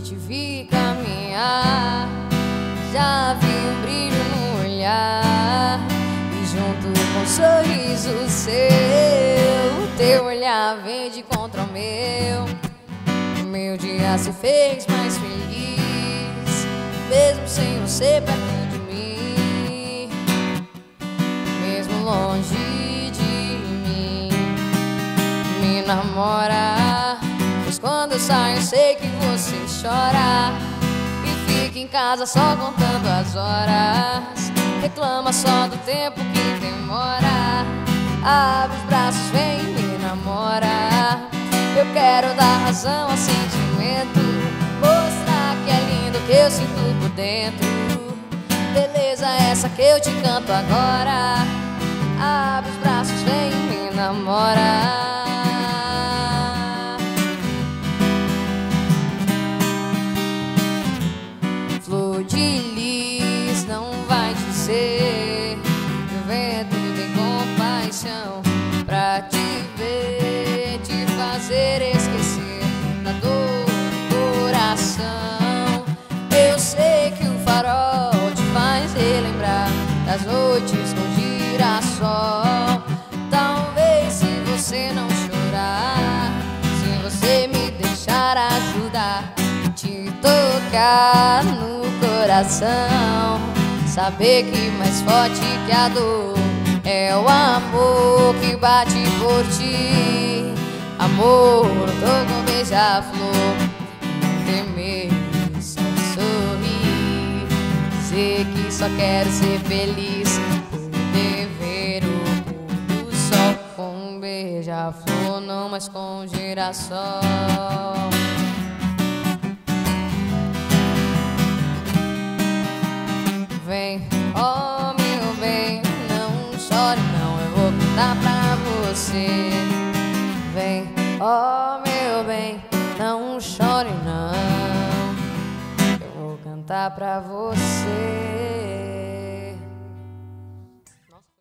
te vi caminhar, já vi um brilho no olhar, e junto com um sorriso seu, o teu olhar verde contra o meu dia se fez mais feliz, mesmo sem você perto de mim, mesmo longe de mim. Me namora, pois quando eu saio sei que você chora e fica em casa só contando as horas, reclama só do tempo que demora. Abre os braços, vem e me namora. Eu quero dar razão ao sentimento, mostrar que é lindo que eu sinto por dentro. Beleza essa que eu te canto agora. Abre os braços, vem e me namora. Flor de lis não vai dizer que o vento tem compaixão pra te ver, te fazer esquecer da dor do coração. Eu sei que o farol te faz relembrar das noites com girassol. Talvez se você não chorar, se você me deixar ajudar, te tocar no coração, saber que mais forte que a dor é o amor que bate por ti. Amor, tô com beija-flor, não temer, só sorrir, dizer que só quero ser feliz, poder ver o pôr do sol com um beija-flor, não mais com girassol. Vem, oh meu bem, não chore não, eu vou cantar pra você. Vem, oh meu bem, não chore não, eu vou cantar pra você.